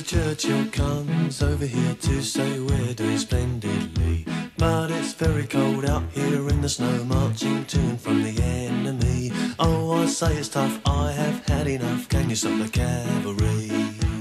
Churchill comes over here to say we're doing splendidly, but it's very cold out here in the snow, marching to and from the enemy. Oh, I say it's tough, I have had enough, can you stop the cavalry?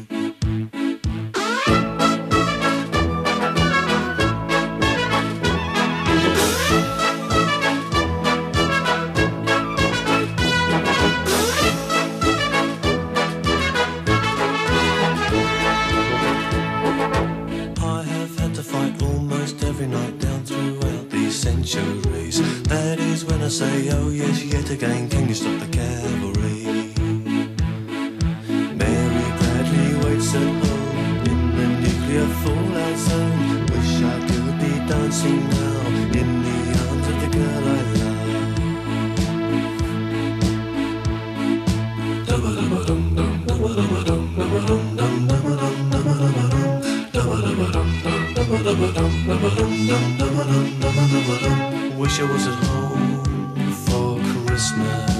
Centuries. That is when I say, oh yes, yet again, can you stop the cavalry? Mary Bradley waits at home in the nuclear fallout zone. Wish I could be dancing now in the arms of the girl I love. Wish I was at home for Christmas.